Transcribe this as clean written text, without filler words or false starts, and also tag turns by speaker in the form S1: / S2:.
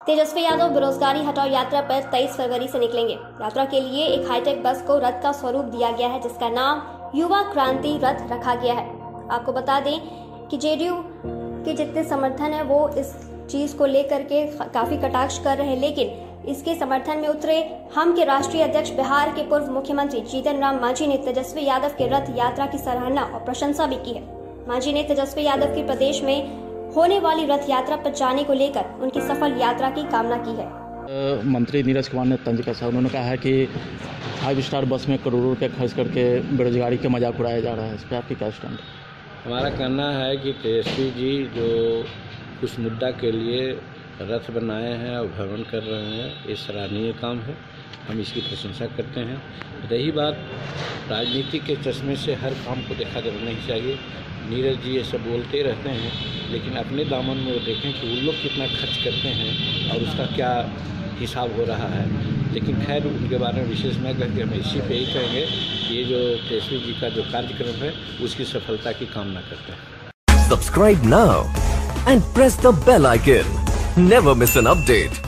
S1: तेजस्वी यादव बेरोजगारी हटाओ यात्रा पर 23 फरवरी से निकलेंगे। यात्रा के लिए एक हाईटेक बस को रथ का स्वरूप दिया गया है, जिसका नाम युवा क्रांति रथ रखा गया है। आपको बता दें कि जेडीयू के जितने समर्थन है वो इस चीज को लेकर के काफी कटाक्ष कर रहे हैं, लेकिन इसके समर्थन में उतरे हम के राष्ट्रीय अध्यक्ष बिहार के पूर्व मुख्यमंत्री जीतन राम मांझी ने तेजस्वी यादव के रथ यात्रा की सराहना और प्रशंसा भी की है। मांझी ने तेजस्वी यादव की प्रदेश में होने वाली रथ यात्रा पर जाने को लेकर उनकी सफल यात्रा की कामना की है।
S2: मंत्री नीरज कुमार ने तंज कसा, उन्होंने कहा है कि 5 स्टार बस में करोड़ों रुपये खर्च करके बेरोजगारी का मजाक उड़ाया जा रहा है। इस पर आपकी क्या स्टैंड?
S3: हमारा कहना है कि तेजस्वी जी जो कुछ मुद्दा के लिए रथ बनाए हैं और भ्रमण कर रहे हैं, ये सराहनीय काम है, हम इसकी प्रशंसा करते हैं। रही बात राजनीति के चश्मे से हर काम को देखा जाना नहीं चाहिए। नीरज जी ये सब बोलते रहते हैं, लेकिन अपने दामन में वो देखें कि वो लोग कितना खर्च करते हैं और उसका क्या हिसाब हो रहा है। लेकिन खैर उनके बारे में विशेष न करके हम इसी पे ही कहेंगे कि ये जो तेजस्वी जी का जो कार्यक्रम है उसकी सफलता की कामना करते हैं।
S4: Subscribe now and press the bell icon. Never miss an update.